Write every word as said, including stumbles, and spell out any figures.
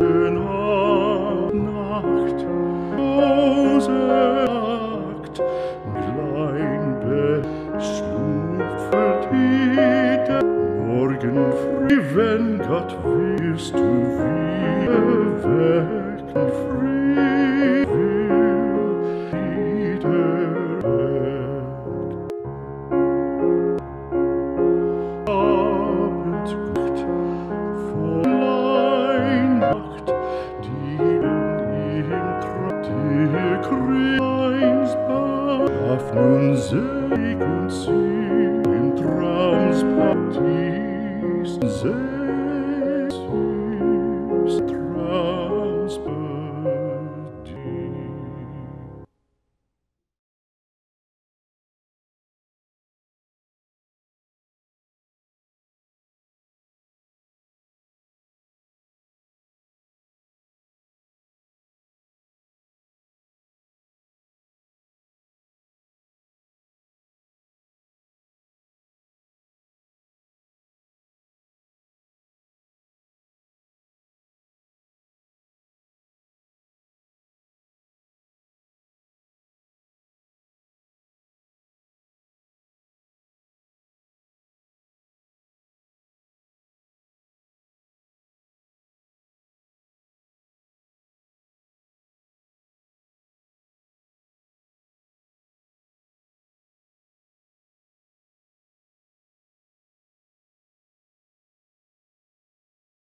Nacht, große Nacht, klein beschnupft die Morgen früh, wenn Gott willst du wieder wecken, früh wieder weckt. Abendnacht, vor Nacht, die in ihm trat, die Kreisbahn, darf nun selig und sie im Traumsparadies sehr süß.